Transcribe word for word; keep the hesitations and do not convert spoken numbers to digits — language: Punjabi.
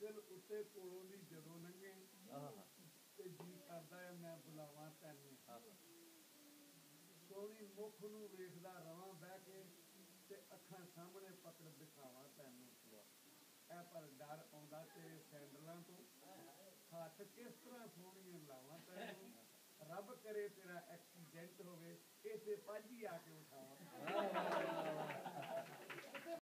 ਮੰਜ਼ਿਲ ਉੱਤੇ ਕੋਲੋਂ ਦੀ ਜਦੋਂ ਲੰਘੇ ਤੇ ਜੀ ਕਰਦਾ ਹੈ ਮੈਂ ਬੁਲਾਵਾਂ ਤੈਨੂੰ। ਸੋਹਣੀ ਮੁੱਖ ਨੂੰ ਵੇਖਦਾ ਰਵਾਂ ਬਹਿ ਕੇ ਤੇ ਅੱਖਾਂ ਸਾਹਮਣੇ ਪੱਤਰ ਦਿਖਾਵਾਂ ਤੈਨੂੰ। ਇਹ ਪਰ ਡਰ ਆਉਂਦਾ ਤੇਰੇ ਸੈਂਡਲਾਂ ਤੋਂ, ਹੱਥ ਕਿਸ ਤਰ੍ਹਾਂ ਸੋਹਣੀਆਂ ਲਾਵਾਂ ਤੈਨੂੰ। ਰੱਬ ਕਰੇ ਤੇਰਾ ਐਕਸੀਡੈਂਟ ਹੋਵੇ, ਇਸੇ ਪੱਜ ਹੀ ਆ ਕੇ ਉਠਾਵਾਂ।